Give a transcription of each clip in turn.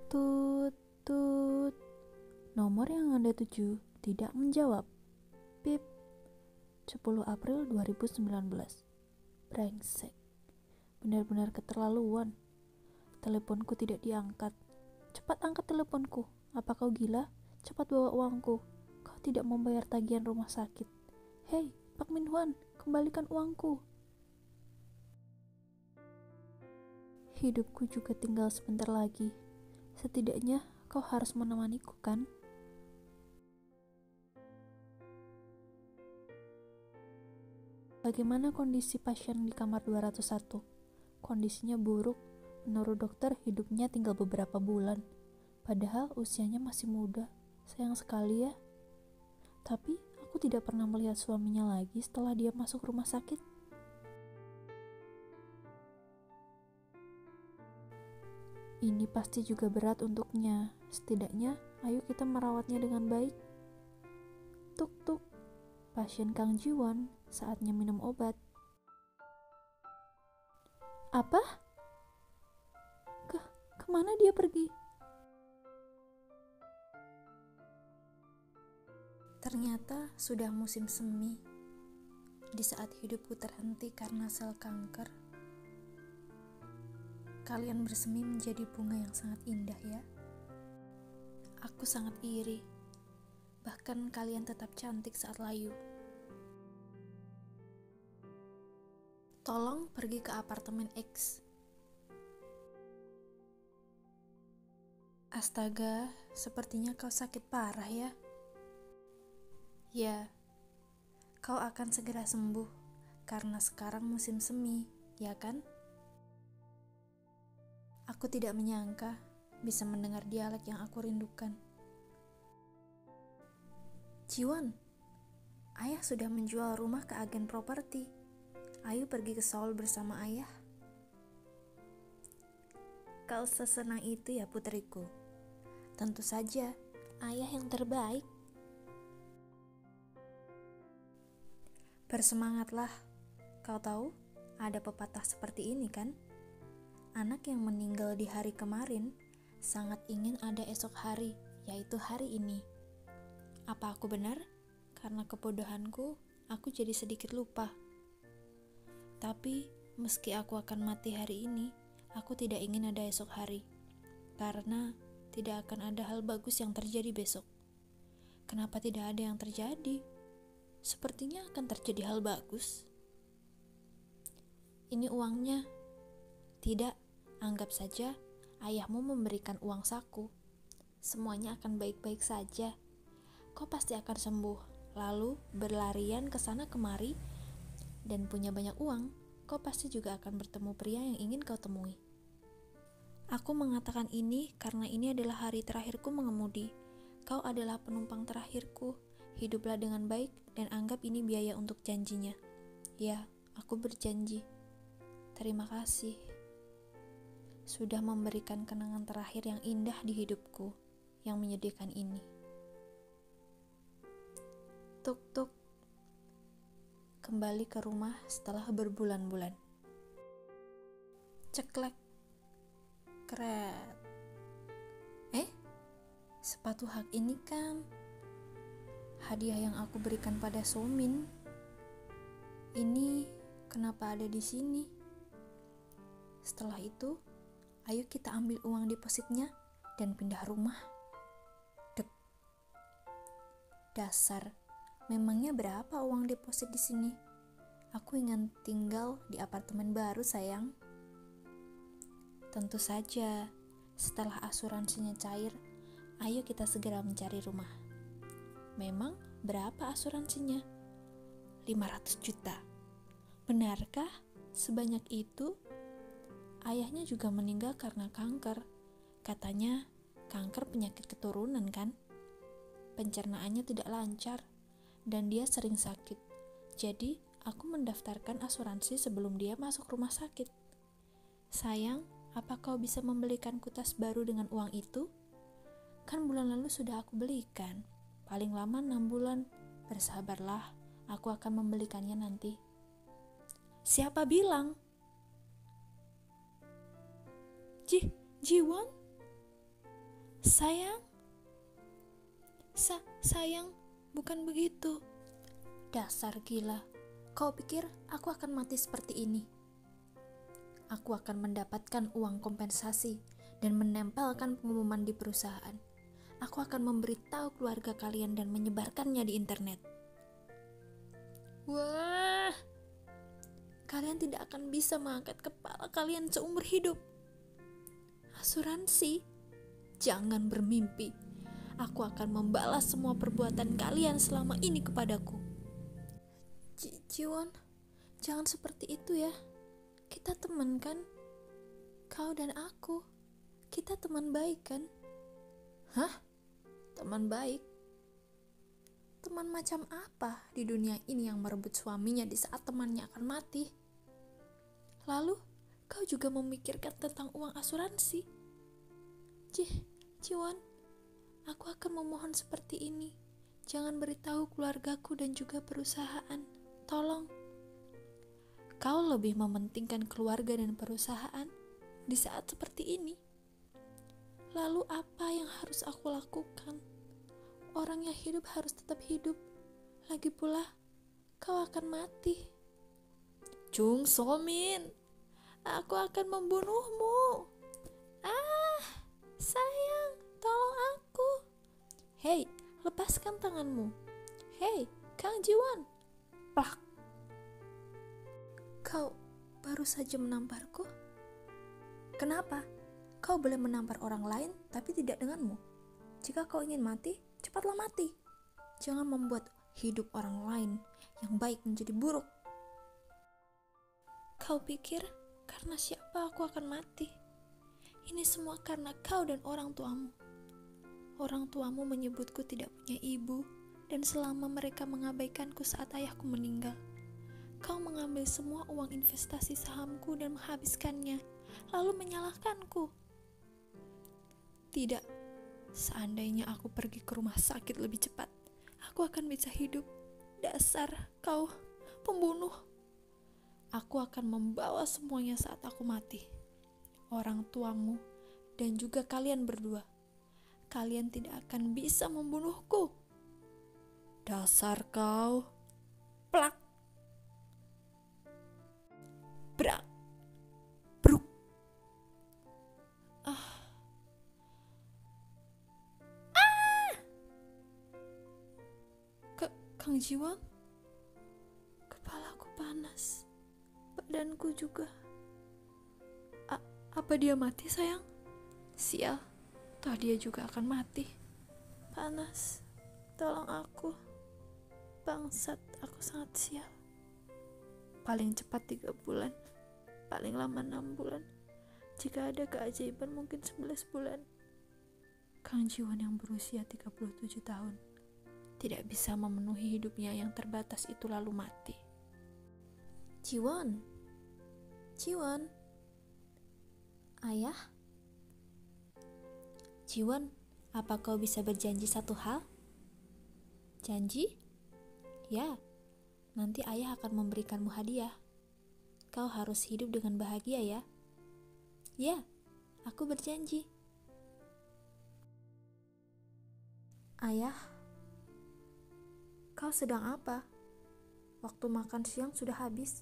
Tut, tut. Nomor yang Anda tuju tidak menjawab. Pip. 10 April 2019. Brengsek. Benar-benar keterlaluan. Teleponku tidak diangkat. Cepat angkat teleponku. Apa kau gila? Cepat bawa uangku. Kau tidak membayar tagihan rumah sakit. Hei, Pak Minhwan, kembalikan uangku. Hidupku juga tinggal sebentar lagi. Setidaknya kau harus menemaniku, kan? Bagaimana kondisi pasien di kamar 201? Kondisinya buruk. Menurut dokter, hidupnya tinggal beberapa bulan. Padahal usianya masih muda. Sayang sekali ya. Tapi aku tidak pernah melihat suaminya lagi setelah dia masuk rumah sakit. Ini pasti juga berat untuknya. Setidaknya, ayo kita merawatnya dengan baik. Tuk-tuk. Pasien Kang Jiwon, saatnya minum obat. Apa? Kemana dia pergi? Ternyata sudah musim semi. Di saat hidupku terhenti karena sel kanker, kalian bersemi menjadi bunga yang sangat indah ya. Aku sangat iri. Bahkan kalian tetap cantik saat layu. Tolong pergi ke apartemen X. Astaga, sepertinya kau sakit parah ya. Ya, kau akan segera sembuh karena sekarang musim semi, ya kan? Aku tidak menyangka bisa mendengar dialek yang aku rindukan. Jiwon, ayah sudah menjual rumah ke agen properti. Ayo pergi ke Seoul bersama ayah. Kau sesenang itu ya putriku. Tentu saja, ayah yang terbaik. Bersemangatlah. Kau tahu, ada pepatah seperti ini kan? Anak yang meninggal di hari kemarin sangat ingin ada esok hari, yaitu hari ini. Apa aku benar? Karena kebodohanku, aku jadi sedikit lupa. Tapi, meski aku akan mati hari ini, aku tidak ingin ada esok hari. Karena tidak akan ada hal bagus yang terjadi besok. Kenapa tidak ada yang terjadi? Sepertinya akan terjadi hal bagus. Ini uangnya. Tidak, anggap saja ayahmu memberikan uang saku. Semuanya akan baik-baik saja. Kau pasti akan sembuh, lalu berlarian ke sana kemari, dan punya banyak uang. Kau pasti juga akan bertemu pria yang ingin kau temui. Aku mengatakan ini karena ini adalah hari terakhirku mengemudi. Kau adalah penumpang terakhirku. Hiduplah dengan baik dan anggap ini biaya untuk janjinya. Ya, aku berjanji. Terima kasih. Sudah memberikan kenangan terakhir yang indah di hidupku, yang menyedihkan ini. Tuk-tuk. Kembali ke rumah setelah berbulan-bulan. Ceklek. Kret. Sepatu hak ini kan hadiah yang aku berikan pada Somin. Ini kenapa ada di sini? Setelah itu, ayo kita ambil uang depositnya dan pindah rumah. Dek. Dasar. Memangnya berapa uang deposit di sini? Aku ingin tinggal di apartemen baru, sayang. Tentu saja, setelah asuransinya cair, ayo kita segera mencari rumah. Memang berapa asuransinya? 500 juta. Benarkah sebanyak itu? Ayahnya juga meninggal karena kanker. Katanya kanker penyakit keturunan kan? Pencernaannya tidak lancar dan dia sering sakit. Jadi aku mendaftarkan asuransi sebelum dia masuk rumah sakit. Sayang, apa kau bisa membelikanku tas baru dengan uang itu? Kan bulan lalu sudah aku belikan. Paling lama 6 bulan. Bersabarlah, aku akan membelikannya nanti. Siapa bilang? Jiwon? Sayang, sayang, bukan begitu. Dasar gila. Kau pikir aku akan mati seperti ini? Aku akan mendapatkan uang kompensasi dan menempelkan pengumuman di perusahaan. Aku akan memberitahu keluarga kalian dan menyebarkannya di internet. Wah, kalian tidak akan bisa mengangkat kepala kalian seumur hidup. Asuransi? Jangan bermimpi. Aku akan membalas semua perbuatan kalian selama ini kepadaku. Jiwon, jangan seperti itu ya. Kita teman kan? Kau dan aku. Kita teman baik kan? Hah? Teman baik? Teman macam apa di dunia ini yang merebut suaminya di saat temannya akan mati? Lalu, kau juga memikirkan tentang uang asuransi? Jiwon, aku akan memohon seperti ini. Jangan beritahu keluargaku dan juga perusahaan. Tolong. Kau lebih mementingkan keluarga dan perusahaan di saat seperti ini. Lalu apa yang harus aku lakukan? Orang yang hidup harus tetap hidup. Lagi pula, kau akan mati. Jung So-min, aku akan membunuhmu. Sayang, tolong aku. Hei, lepaskan tanganmu. Hei, Kang Jiwon. Plak. Kau baru saja menamparku? Kenapa? Kau boleh menampar orang lain, tapi tidak denganmu. Jika kau ingin mati, cepatlah mati. Jangan membuat hidup orang lain yang baik menjadi buruk. Kau pikir karena siapa aku akan mati? Ini semua karena kau dan orang tuamu. Orang tuamu menyebutku tidak punya ibu, dan selama mereka mengabaikanku saat ayahku meninggal. Kau mengambil semua uang investasi sahamku dan menghabiskannya, lalu menyalahkanku. Tidak, seandainya aku pergi ke rumah sakit lebih cepat, aku akan bisa hidup. Dasar kau pembunuh. Aku akan membawa semuanya saat aku mati. Orang tuamu dan juga kalian berdua. Kalian tidak akan bisa membunuhku. Dasar kau. Plak. Brak. Bruk. Kang Jiwon, kepalaku panas, badanku juga. Apa dia mati, sayang? Sial, toh dia juga akan mati. Panas, tolong aku. Bangsat, aku sangat sial. Paling cepat 3 bulan, paling lama 6 bulan. Jika ada keajaiban mungkin 11 bulan. Kang Jiwon yang berusia 37 tahun tidak bisa memenuhi hidupnya yang terbatas itu lalu mati. Jiwon, ayah. Jiwon, apa kau bisa berjanji satu hal? Janji? Ya, nanti ayah akan memberikanmu hadiah. Kau harus hidup dengan bahagia ya. Ya, aku berjanji. Ayah, kau sedang apa? Waktu makan siang sudah habis.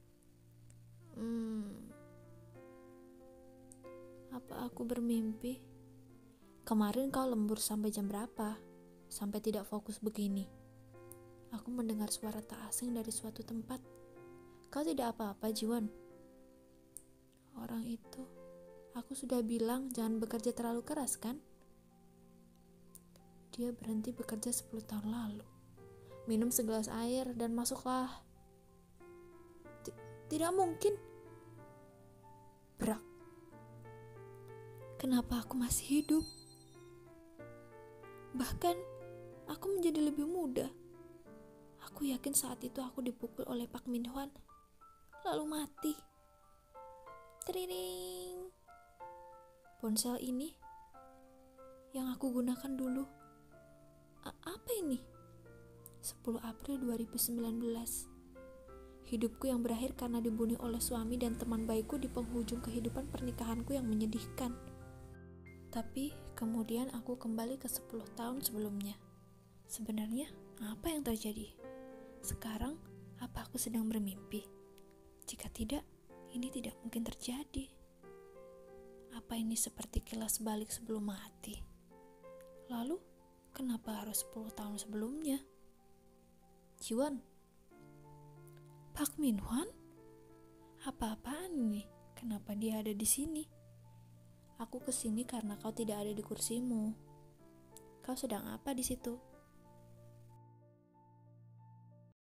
Apa aku bermimpi? Kemarin kau lembur sampai jam berapa? Sampai tidak fokus begini. Aku mendengar suara tak asing dari suatu tempat. Kau tidak apa-apa, Jiwon? Orang itu, aku sudah bilang jangan bekerja terlalu keras kan? Dia berhenti bekerja 10 tahun lalu. Minum segelas air dan masuklah. Tidak mungkin. Brak. Kenapa aku masih hidup? Bahkan, aku menjadi lebih muda. Aku yakin saat itu aku dipukul oleh Pak Min Hwan, lalu mati. Triring. Ponsel ini yang aku gunakan dulu. Apa ini? 10 April 2019. Hidupku yang berakhir karena dibunuh oleh suami dan teman baikku di penghujung kehidupan pernikahanku yang menyedihkan. Tapi kemudian aku kembali ke 10 tahun sebelumnya. Sebenarnya apa yang terjadi? Sekarang apa aku sedang bermimpi? Jika tidak, ini tidak mungkin terjadi. Apa ini seperti kilas balik sebelum mati? Lalu, kenapa harus 10 tahun sebelumnya? Jiwon, Park Min-hwan? Apa-apaan ini? Kenapa dia ada di sini? Aku kesini karena kau tidak ada di kursimu. Kau sedang apa di situ?